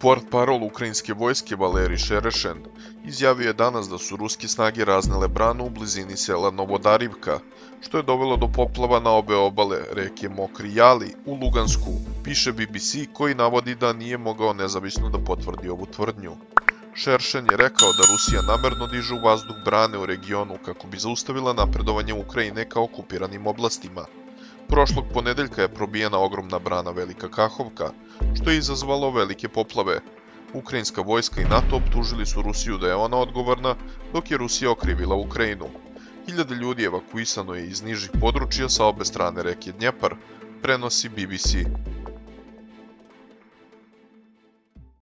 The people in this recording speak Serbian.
Portparol ukrajinske vojske Valerij Šerešen izjavio je danas da su ruske snage raznele branu u blizini sela Novodarivka, što je dovelo do poplava na obe obale reke Mokri Jali u Lugansku, piše BBC, koji navodi da nije mogao nezavisno da potvrdi ovu tvrdnju. Šeršen je rekao da Rusija namerno diže u vazduh brane u regionu kako bi zaustavila napredovanje Ukrajine ka okupiranim oblastima. Prošlog ponedeljka je probijena ogromna brana Velika Kahovka, što je izazvalo velike poplave. Ukrajinska vojska i NATO optužili su Rusiju da je ona odgovorna, dok je Rusija okrivila Ukrajinu. Hiljade ljudi evakuisano je iz nižih područja sa obe strane reke Dnjepar, prenosi BBC.